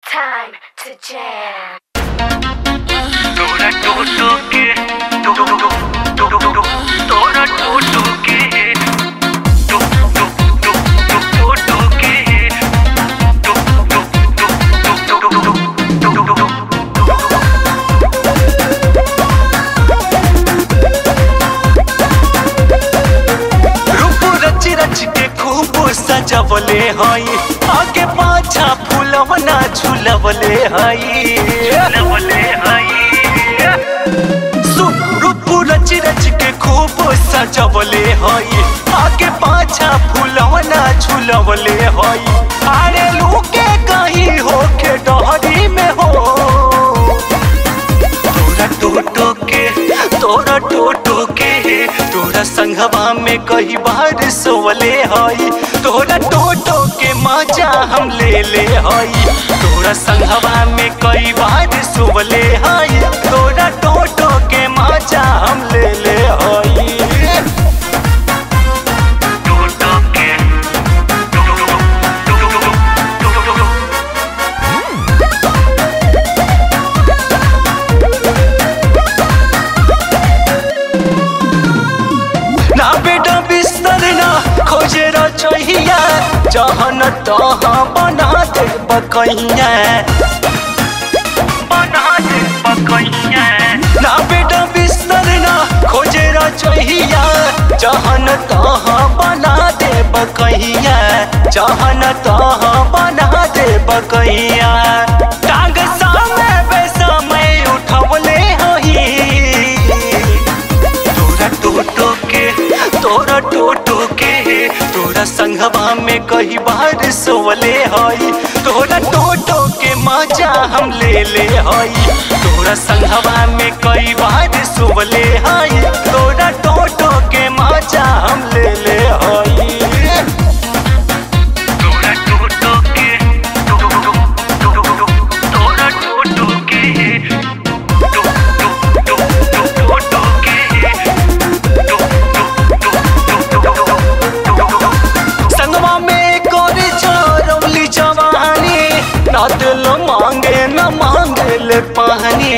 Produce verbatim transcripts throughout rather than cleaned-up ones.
Time to jam. Tora toto ke, to to to to to to, tora toto ke, to to to to to ke, to to to to to to to. रूप रच रच के खूब सजवले हई, आगे पाछा फूलवना झूलवले हई, झूलवले हई। रूप रच रच के खूब सजवले हई, आगे पाछा फूलवना झूलवले हई। अरे लूके कहीं होके डहरी में हो, तोरा टोटो के तोरा टोटो के तोरा संगवा में कई बार सोवले हई। तोरा टोटो के मजा हम ले ले हई, तोरा संगवा में कई बार सोवले हई। तोरा टोटो के मजा हम ले ले हई। ना बेटा बिस्तर ना खोजे रचहिया, जहन तहाँ बना दे बकैया, बना दे बकैया। ना बेटा बिस्तर ना खोजे रचहिया, जहन तहाँ बना दे बकैया, जहन तहाँ बना दे बकैया। टांग सामे बेसमय उठवले हई, तोरा टोटो के तोरा टोटो के तोरा संगवा में कई बार सोवले हई। तोरा टोटो के मजा हम ले ले हई, तोरा संगवा में कई बार सोवले हई। तोरा टोटो के मजा हम ले ले हई। तोरा टोटो के तोरा टोटो के संगवा में कोरी चोरौली जवानी, ना दिल मांगे न मांगे ले पानी,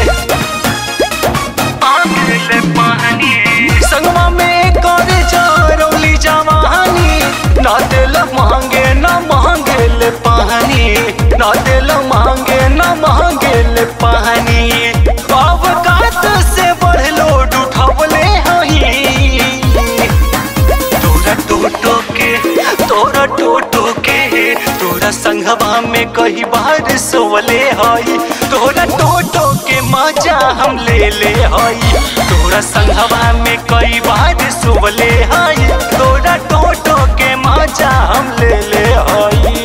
मांगे ले पानी। संगवा में कोरी चोरौली जवानी, ना दिल मांगे न मांगे ले पानी, ना दिल मांगे न मांगे ले पानी। अवकात से बढ़ लोड उठवले हई, तोरा टोटो के तोरा टोटो के तोरा संगवा में कई बार सोवले हई। तोरा टोटो के मजा हम ले ले हई, तोरा संगवा में कई बार सोवले हई। तोरा टोटो के मजा हम ले ले हई।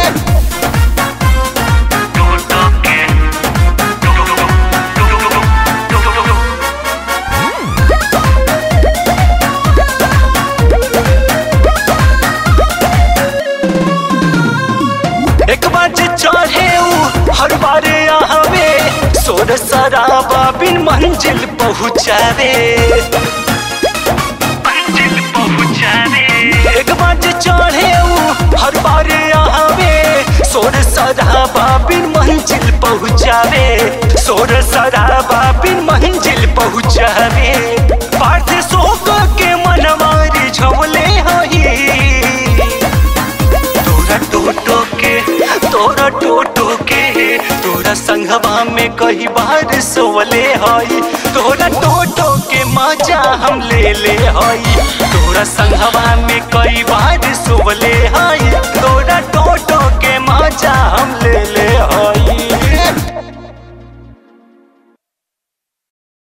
एक बार चढ़े ऊ हर बार आवे, सोर शराबा बिन मंजिल पहुँचावे, मंजिल पहुँचावे। एक बार चढ़े ऊ हर बार आवे, सोर शराबा बिन मंजिल पहुँचावे, सोर शराबा बिन मंजिल पहुँचावे। पार्थ शोक के मनवारी झवले हई, तोरा टोटो के तोरा टोटो के तोरा संगवा में कई बार सोवले हई। तोरा टोटो के मजा हम ले ले हई, तोरा संगवा में कई बार सोवले हई।